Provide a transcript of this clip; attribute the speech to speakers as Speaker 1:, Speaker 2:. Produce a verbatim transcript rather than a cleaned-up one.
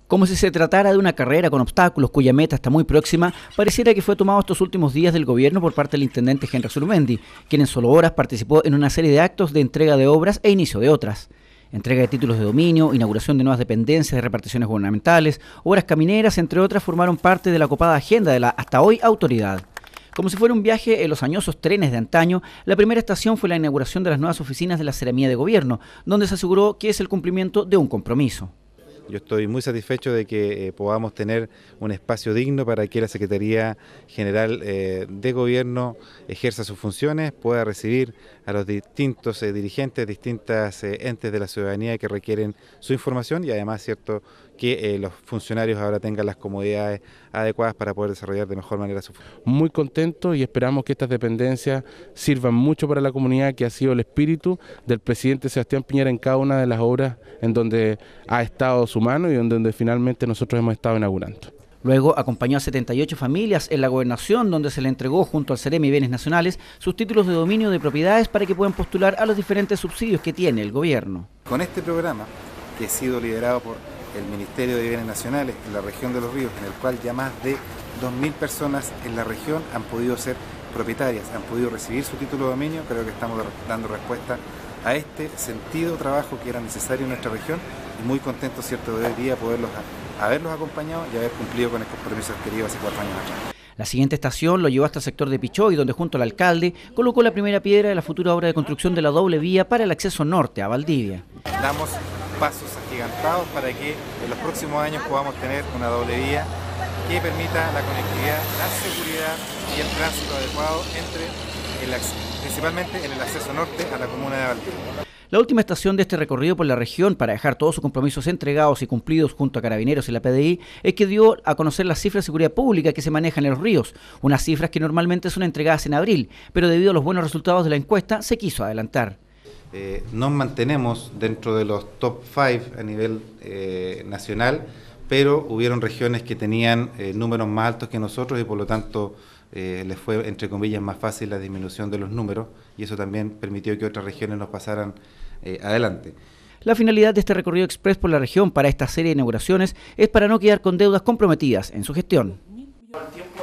Speaker 1: Como si se tratara de una carrera con obstáculos cuya meta está muy próxima, pareciera que fue tomado estos últimos días del gobierno por parte del intendente Henry Zulumendi, quien en solo horas participó en una serie de actos de entrega de obras e inicio de otras. Entrega de títulos de dominio, inauguración de nuevas dependencias de reparticiones gubernamentales, obras camineras, entre otras, formaron parte de la copada agenda de la hasta hoy autoridad. Como si fuera un viaje en los añosos trenes de antaño, la primera estación fue la inauguración de las nuevas oficinas de la Seremía de Gobierno, donde se aseguró que es el cumplimiento de un compromiso.
Speaker 2: Yo estoy muy satisfecho de que eh, podamos tener un espacio digno para que la Secretaría General eh, de Gobierno ejerza sus funciones, pueda recibir a los distintos eh, dirigentes, distintas eh, entes de la ciudadanía que requieren su información y además, cierto, que eh, los funcionarios ahora tengan las comodidades adecuadas para poder desarrollar de mejor manera su función.
Speaker 3: Muy contento y esperamos que estas dependencias sirvan mucho para la comunidad, que ha sido el espíritu del presidente Sebastián Piñera en cada una de las obras en donde ha estado su mano y en donde finalmente nosotros hemos estado inaugurando.
Speaker 1: Luego acompañó a setenta y ocho familias en la gobernación, donde se le entregó junto al Ceremi Bienes Nacionales sus títulos de dominio de propiedades para que puedan postular a los diferentes subsidios que tiene el gobierno.
Speaker 2: Con este programa, que ha sido liderado por el Ministerio de Bienes Nacionales en la región de Los Ríos, en el cual ya más de dos mil personas en la región han podido ser propietarias, han podido recibir su título de dominio, creo que estamos dando respuesta a este sentido trabajo que era necesario en nuestra región y muy contento, cierto, de hoy día poderlos haberlos acompañado y haber cumplido con el compromiso adquirido hace cuatro años atrás.
Speaker 1: La siguiente estación lo llevó hasta el sector de Pichoy, donde junto al alcalde colocó la primera piedra de la futura obra de construcción de la doble vía para el acceso norte a Valdivia.
Speaker 2: Damos pasos agigantados para que en los próximos años podamos tener una doble vía que permita la conectividad, la seguridad y el tránsito adecuado entre el acceso, principalmente en el acceso norte a la comuna de Valdivia.
Speaker 1: La última estación de este recorrido por la región para dejar todos sus compromisos entregados y cumplidos junto a Carabineros y la P D I es que dio a conocer las cifras de seguridad pública que se manejan en los ríos, unas cifras que normalmente son entregadas en abril, pero debido a los buenos resultados de la encuesta se quiso adelantar.
Speaker 2: Eh, nos mantenemos dentro de los top cinco a nivel eh, nacional, pero hubieron regiones que tenían eh, números más altos que nosotros y por lo tanto eh, les fue, entre comillas, más fácil la disminución de los números y eso también permitió que otras regiones nos pasaran eh, adelante.
Speaker 1: La finalidad de este recorrido express por la región para esta serie de inauguraciones es para no quedar con deudas comprometidas en su gestión.